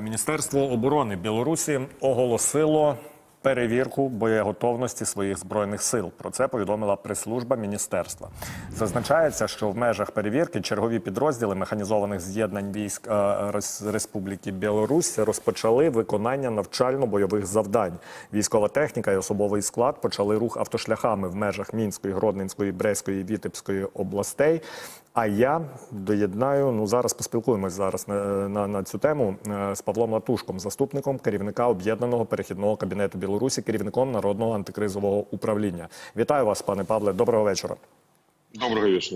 Міністерство оборони Білорусі оголосило перевірку боєготовності своїх збройних сил. Про це повідомила прес-служба міністерства. Зазначається, що в межах перевірки чергові підрозділи механізованих з'єднань військ Республіки Білорусь розпочали виконання навчально-бойових завдань. Військова техніка і особовий склад почали рух автошляхами в межах Мінської, Гродненської, Брестської і Вітебської областей. А я доєднаю, зараз поспілкуємось на цю тему з Павлом Латушком, заступником керівника Об'єднаного перехідного кабінету Білорусі, керівником Народного антикризового управління. Вітаю вас, пане Павле, доброго вечора. Доброго вечора.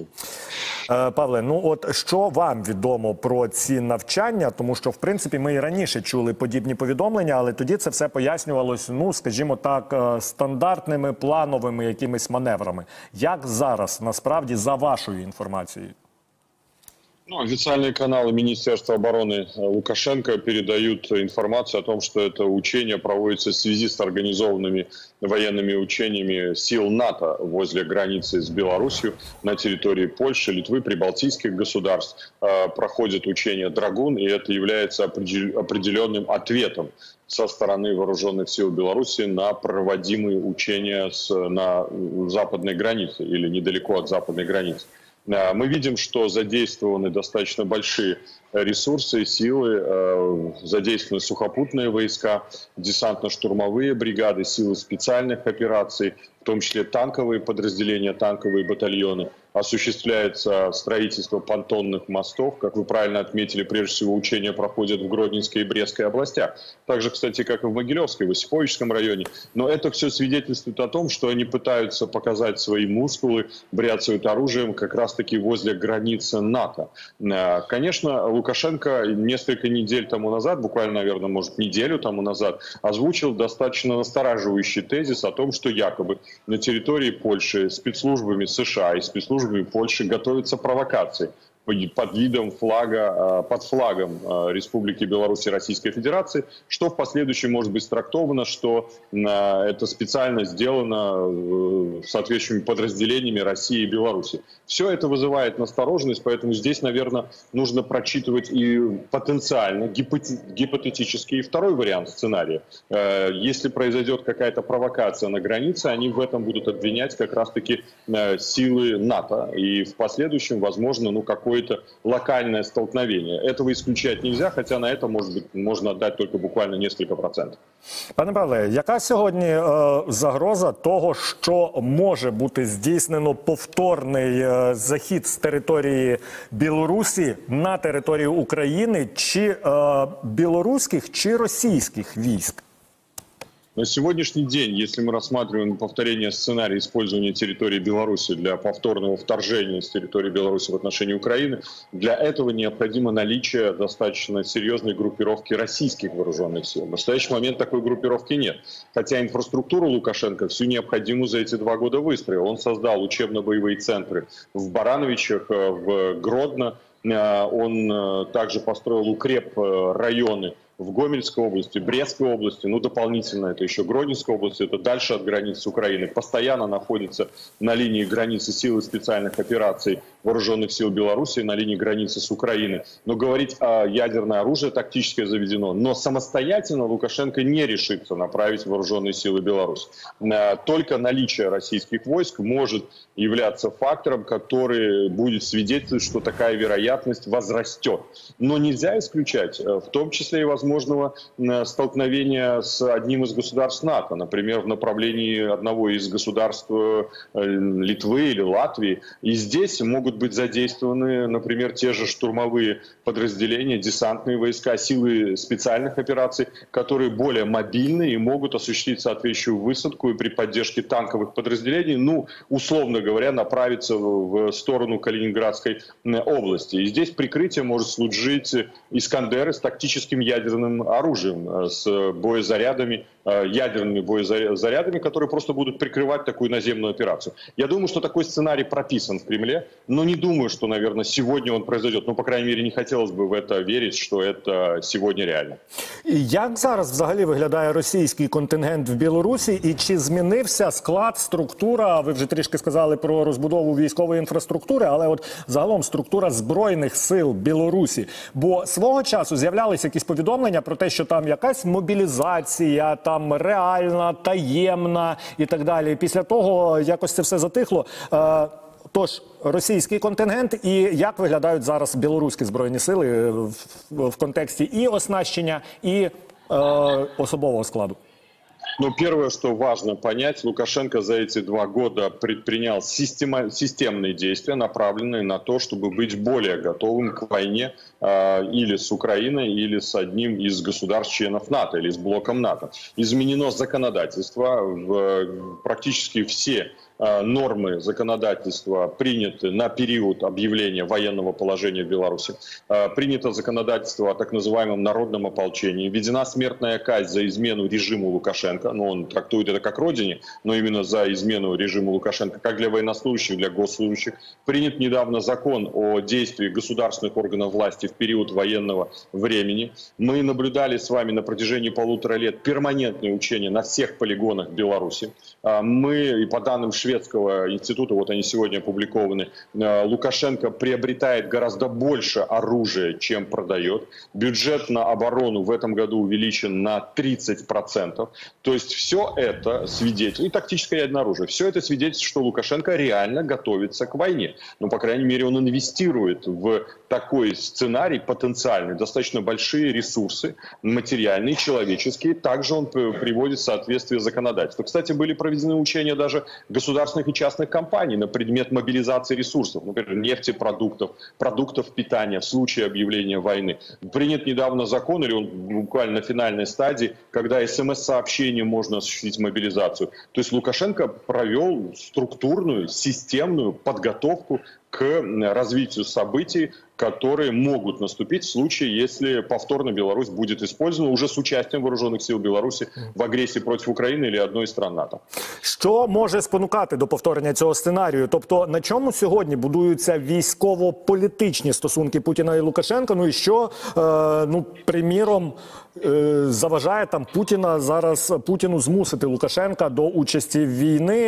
Павле, що вам відомо про ці навчання? Тому що, в принципі, ми і раніше чули подібні повідомлення, але тоді це все пояснювалось, скажімо так, стандартними, плановими якимись маневрами. Як зараз, насправді, за вашою інформацією? Официальные каналы Министерства обороны Лукашенко передают информацию о том, что это учение проводится в связи с организованными военными учениями сил НАТО возле границы с Беларусью на территории Польши, Литвы, прибалтийских государств. Проходит учение «Драгун», и это является определенным ответом со стороны вооруженных сил Беларуси на проводимые учения на западной границе или недалеко от западной границы. Мы видим, что задействованы достаточно большие ресурсы и силы, задействованы сухопутные войска, десантно-штурмовые бригады, силы специальных операций, в том числе танковые подразделения, танковые батальоны. Осуществляется строительство понтонных мостов. Как вы правильно отметили, прежде всего учения проходят в Гродненской и Брестской областях. Так же, кстати, как и в Могилевской, в Осиповичском районе. Но это все свидетельствует о том, что они пытаются показать свои мускулы, бряцают оружием как раз-таки возле границы НАТО. Конечно, Лукашенко несколько недель тому назад, буквально, наверное, может, неделю тому назад, озвучил достаточно настораживающий тезис о том, что якобы на территории Польши спецслужбами США и спецслужбами Польши готовятся провокации под видом флага, под флагом Республики Беларусь и Российской Федерации, что в последующем может быть трактовано, что это специально сделано соответствующими подразделениями России и Беларуси. Все это вызывает настороженность, поэтому здесь, наверное, нужно прочитывать и потенциально, гипотетический второй вариант сценария. Если произойдет какая-то провокация на границе, они в этом будут обвинять как раз-таки силы НАТО. И в последующем, возможно, какое-то локальное столкновение. Этого исключать нельзя, хотя на это, может быть, можно отдать только буквально несколько процентов. Пане Павле, яка сьогодні загроза того, що може бути здійснено повторний захід з території Білорусі на територію України, чи білоруських, чи російських військ? На сегодняшний день, если мы рассматриваем повторение сценария использования территории Беларуси для повторного вторжения с территории Беларуси в отношении Украины, для этого необходимо наличие достаточно серьезной группировки российских вооруженных сил. В настоящий момент такой группировки нет. Хотя инфраструктуру Лукашенко всю необходимую за эти 2 года выстроил. Он создал учебно-боевые центры в Барановичах, в Гродно. Он также построил укреп-районы в Гомельской области, Брестской области, дополнительно это еще Гродненская область, это дальше от границы Украины, постоянно находится на линии границы силы специальных операций вооруженных сил Беларуси, на линии границы с Украиной. Но говорить о ядерное оружие тактическое заведено, но самостоятельно Лукашенко не решится направить вооруженные силы Беларуси. Только наличие российских войск может являться фактором, который будет свидетельствовать, что такая вероятность возрастет. Но нельзя исключать, в том числе и возможного столкновения с одним из государств НАТО, например, в направлении одного из государств Литвы или Латвии. И здесь могут быть задействованы, например, те же штурмовые подразделения, десантные войска, силы специальных операций, которые более мобильны и могут осуществить соответствующую высадку и при поддержке танковых подразделений, условно говоря, направиться в сторону Калининградской области. И здесь прикрытие может служить «Искандеры» с тактическим ядерным оружием, с боезарядами, ядерными боезарядами, которые просто будут прикрывать такую наземную операцию. Я думаю, что такой сценарий прописан в Кремле, но не думаю, что, наверное, сегодня он произойдет. По крайней мере, не хотелось бы в это верить, что это сегодня реально. Як зараз взагалі виглядає російський контингент в Білорусі і чи змінився склад, структура, ви вже трішки сказали про розбудову військової інфраструктури, але загалом структура Збройних сил Білорусі? Бо свого часу з'являлися якісь повідомлення, повідомлення про те, що там якась мобілізація, там реальна, таємна і так далі. І після того якось це все затихло. Тож, російський контингент і як виглядають зараз білоруські збройні сили в контексті і оснащення, і особового складу? Но первое, что важно понять, Лукашенко за эти 2 года предпринял системные действия, направленные на то, чтобы быть более готовым к войне или с Украиной, или с одним из государств-членов НАТО, или с блоком НАТО. Изменено законодательство, практически все нормы законодательства приняты на период объявления военного положения в Беларуси. Принято законодательство о так называемом народном ополчении. Введена смертная казнь за измену режиму Лукашенко. Ну, он трактует это как родине, но именно за измену режиму Лукашенко, как для военнослужащих, для госслужащих. Принят недавно закон о действии государственных органов власти в период военного времени. Мы наблюдали с вами на протяжении 1,5 лет перманентные учения на всех полигонах Беларуси. Мы, и по данным Шведского института, вот они сегодня опубликованы, Лукашенко приобретает гораздо больше оружия, чем продает. Бюджет на оборону в этом году увеличен на 30%. То есть все это свидетельствует, и тактическое ядерное оружие, все это свидетельствует, что Лукашенко реально готовится к войне. Ну, по крайней мере, он инвестирует в такой сценарий потенциальный, достаточно большие ресурсы, материальные, человеческие. Также он приводит в соответствие законодательства. Кстати, были проведены учения даже государственных и частных компаний на предмет мобилизации ресурсов, например, нефтепродуктов, продуктов питания в случае объявления войны. Принят недавно закон, или он буквально на финальной стадии, когда СМС-сообщением можно осуществить мобилизацию. То есть Лукашенко провел структурную, системную подготовку к развитию событий, которые могут наступить в случае, если повторно Беларусь будет использована уже с участием вооруженных сил Беларуси в агрессии против України или одной из стран НАТО. Що може спонукати до повторення цього сценарію? Тобто, на чому сьогодні будуються військово-політичні стосунки Путіна і Лукашенка? Ну і що, приміром, заважає там Путіну змусити Лукашенка до участі в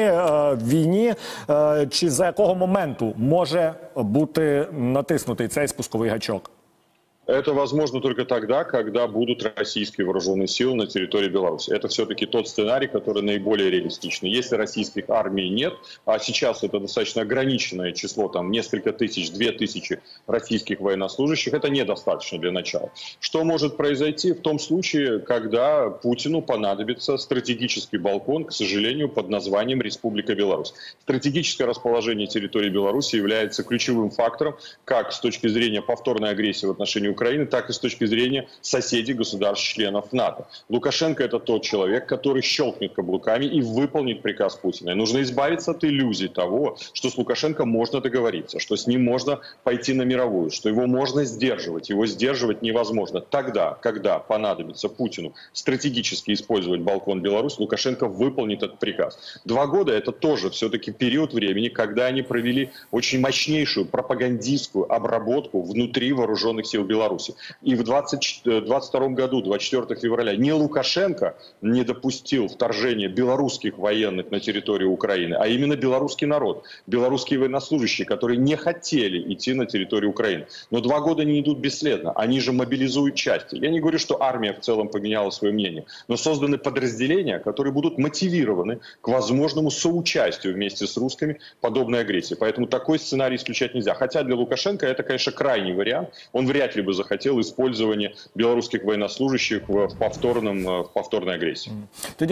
війні, чи за якого моменту може бути натиснутий цей спусковий гачок? Это возможно только тогда, когда будут российские вооруженные силы на территории Беларуси. Это все-таки тот сценарий, который наиболее реалистичный. Если российских армий нет, а сейчас это достаточно ограниченное число, там несколько тысяч, 2000 российских военнослужащих, это недостаточно для начала. Что может произойти в том случае, когда Путину понадобится стратегический балкон, к сожалению, под названием Республика Беларусь. Стратегическое расположение территории Беларуси является ключевым фактором, как с точки зрения повторной агрессии в отношении Украины, так и с точки зрения соседей государств-членов НАТО. Лукашенко – это тот человек, который щелкнет каблуками и выполнит приказ Путина. И нужно избавиться от иллюзий того, что с Лукашенко можно договориться, что с ним можно пойти на мировую, что его можно сдерживать. Его сдерживать невозможно. Тогда, когда понадобится Путину стратегически использовать балкон Беларусь, Лукашенко выполнит этот приказ. 2 года – это тоже все-таки период времени, когда они провели очень мощнейшую пропагандистскую обработку внутри вооруженных сил Беларуси. И в 2022 году, 24 февраля, не Лукашенко не допустил вторжения белорусских военных на территорию Украины, а именно белорусский народ, белорусские военнослужащие, которые не хотели идти на территорию Украины. Но 2 года не идут бесследно, они же мобилизуют части. Я не говорю, что армия в целом поменяла свое мнение, но созданы подразделения, которые будут мотивированы к возможному соучастию вместе с русскими подобной агрессии. Поэтому такой сценарий исключать нельзя. Хотя для Лукашенко это, конечно, крайний вариант. Он вряд ли бы захотел использование белорусских военнослужащих в повторной агресії. Тоді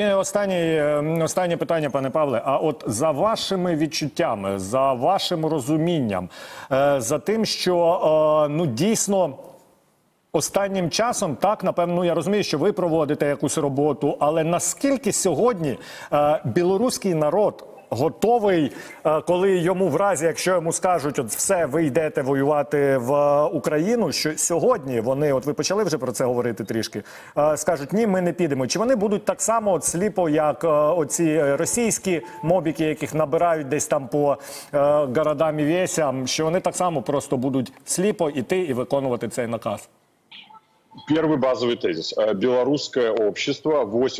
останнє питання, пане Павле. А от за вашими відчуттями, за вашим розумінням, за тим, що дійсно останнім часом, так, напевно, я розумію, що ви проводите якусь роботу, але наскільки сьогодні білоруський народ готовий, коли йому в разі, якщо йому скажуть, от все, ви йдете воювати в Україну, що сьогодні вони, от ви почали вже про це говорити трішки, скажуть, ні, ми не підемо. Чи вони будуть так само от сліпо, як оці російські мобіки, яких набирають десь там по городам і весям, що вони так само просто будуть сліпо йти і виконувати цей наказ? Первый базовый тезис. Белорусское общество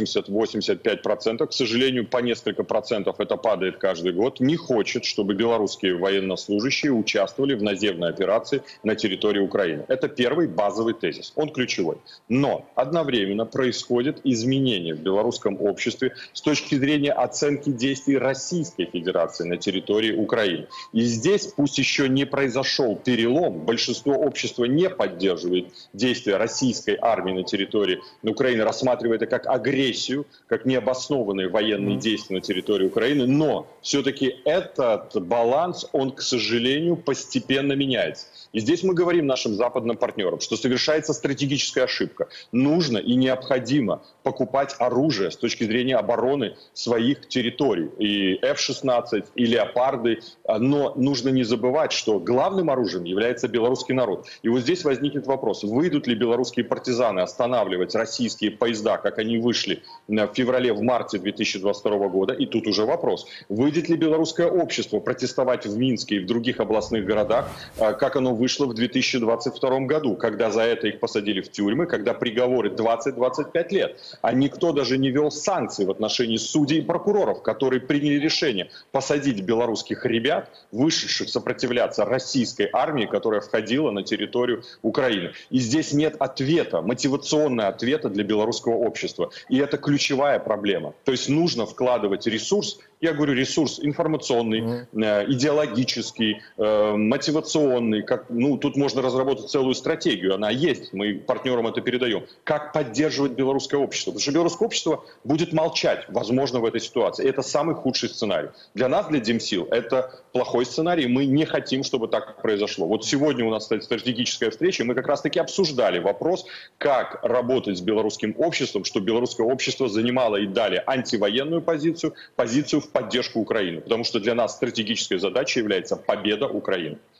80-85%, к сожалению, по несколько процентов это падает каждый год, не хочет, чтобы белорусские военнослужащие участвовали в наземной операции на территории Украины. Это первый базовый тезис. Он ключевой. Но одновременно происходят изменения в белорусском обществе с точки зрения оценки действий Российской Федерации на территории Украины. И здесь, пусть еще не произошел перелом, большинство общества не поддерживает действия российской армии на территории Украины, рассматривая это как агрессию, как необоснованные военные действия на территории Украины. Но все-таки этот баланс, он, к сожалению, постепенно меняется. И здесь мы говорим нашим западным партнерам, что совершается стратегическая ошибка. Нужно и необходимо покупать оружие с точки зрения обороны своих территорий. И F-16, и Леопарды. Но нужно не забывать, что главным оружием является белорусский народ. И вот здесь возникнет вопрос, выйдут ли белорусские партизаны останавливать российские поезда, как они вышли в феврале, в марте 2022 года. И тут уже вопрос, выйдет ли белорусское общество протестовать в Минске и в других областных городах, как оно вышло в 2022 году, когда за это их посадили в тюрьмы, когда приговоры 20-25 лет. А никто даже не вел санкции в отношении судей и прокуроров, которые приняли решение посадить белорусских ребят, вышедших сопротивляться российской армии, которая входила на территорию Украины. И здесь нет ответа, мотивационного ответа для белорусского общества. И это ключевая проблема. То есть нужно вкладывать ресурс, я говорю ресурс информационный, идеологический, мотивационный. Тут можно разработать целую стратегию, она есть, мы партнерам это передаем. Как поддерживать белорусское общество? Потому что белорусское общество будет молчать, возможно, в этой ситуации. И это самый худший сценарий. Для нас, для Демсил, это плохой сценарий. Мы не хотим, чтобы так произошло. Вот сегодня у нас стратегическая встреча, и мы как раз-таки обсуждали вопрос, как работать с белорусским обществом, чтобы белорусское общество занимало и далее антивоенную позицию, позицию в поддержку Украины. Потому что для нас стратегической задачей является победа Украины.